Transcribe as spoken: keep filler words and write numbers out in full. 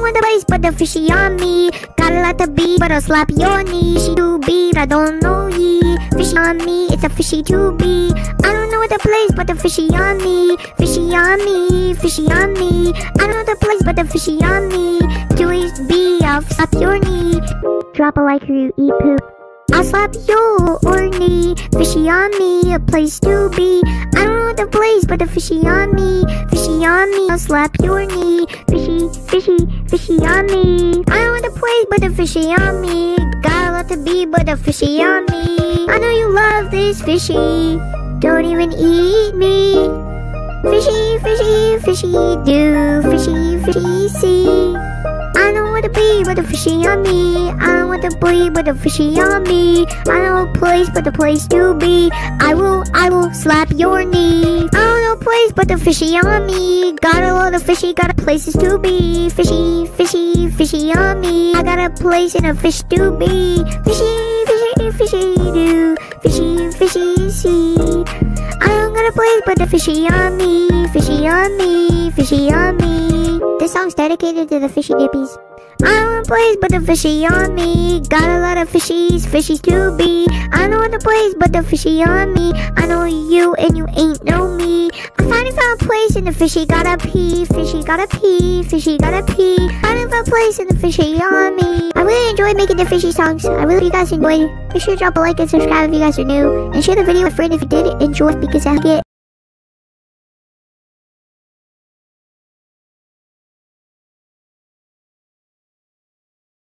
know the place, but the fishy on me. Got a lot to be, but I'll slap your knee. Fishy to be, I don't know ye. Fishy on me, it's a fishy to be. I don't know the place, but the fishy on me. Fishy on me, fishy on me. I don't know the place, but the fishy on me. Curious be, I'll slap your knee. Drop a like or you eat poop. I'll slap your knee. Fishy on me, a place to be. I don't know the place, but the fishy on me. Fishy on me, I'll slap your knee. Fishy, fishy, fishy on me. I don't know the place, but the fishy on me. Got a lot to be, but the fishy on me. I know you love this fishy. Don't even eat me. Fishy, fishy, fishy do. Fishy, fishy see. I don't want to be, but the fishy on me. I don't want to be, but the fishy on me. I know a place, but the place to be. I will, I will slap your knee. I don't know a place, but the fishy on me. Got a lot of fishy, got a places to be. Fishy, fishy, fishy on me. I got a place and a fish to be. Fishy, fishy, fishy do. Fishy, fishy see. I don't got a place, but the fishy on me. Fishy on me, fishy on me. This song's dedicated to the fishy dippies. I don't want a place, but the fishy on me. Got a lot of fishies, fishies to be. I don't want a place, but the fishy on me. I know you and you ain't know me. I finally found a place and the fishy gotta pee. Fishy gotta pee, fishy gotta pee. Finally found a place and the fishy on me. I really enjoyed making the fishy songs. I really hope you guys enjoyed. Make sure to drop a like and subscribe if you guys are new. And share the video with a friend if you did enjoy, because I get